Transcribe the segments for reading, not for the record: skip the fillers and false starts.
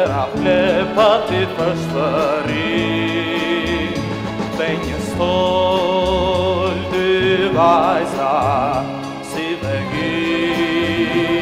Pati fështëri Dhe një stol dy vajza si vegi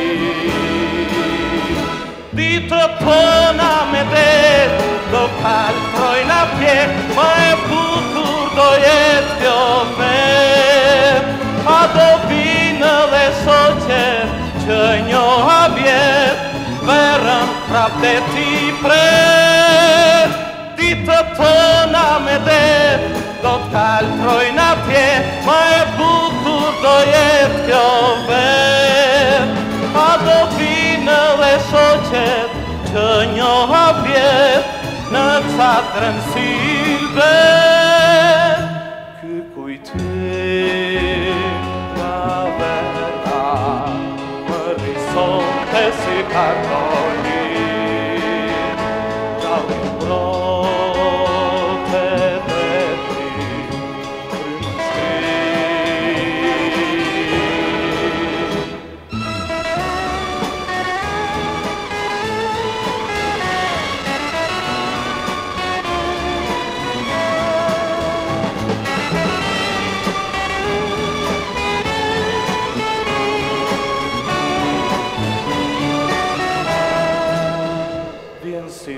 Ditë pëna me det do kaltrojna pje Ma e bukur do jetë kjo vet A do vinë dhe soqet që njoha vjet Verën prap dhe ti pret Ditë tëna me det do t'kaltrojna pje Ma e bukur do jetë kjo vet A do vinë dhe soqet që njoha vjet Në catrën silbe Ky kujtim nga vera Më risonte si kartoni Dalin brote dhe ti Frymën shkri Si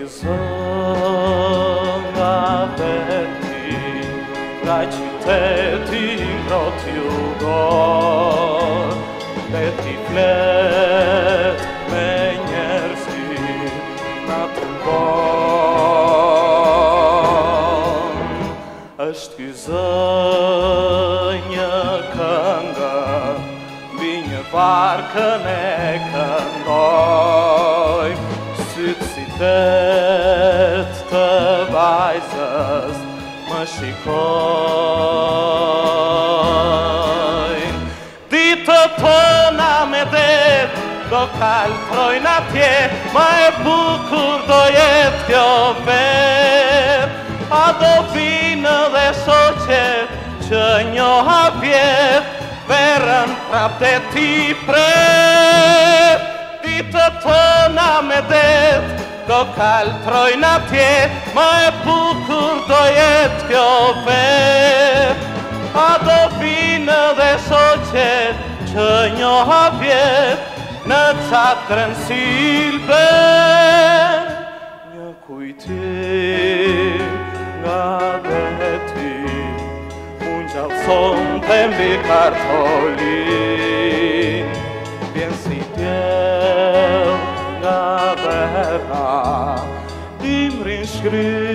zënga veti Nga qyteti ngrot jugor Dhe ti flet me njerëzit Nga të bon Është ky zënjë këngë Mbi një barkën e këndoj Sytë si det të vajzës më shikojnë Ditë tëna me det do kaltrojna pje Ma e bukur do jetë kjo vet A do vinë dhe soqet që njoha vjet Verën prap dhe ti pret Ditë tëna me det do kaltrojna pje Ma e bukur do jetë kjo vet A do vinë dhe soqet që njoha vjet Në catrën silbe Një kujtim nga veti Unë gjallëson të mbi kartolin Vjen si djel nga vera Dimrin shkry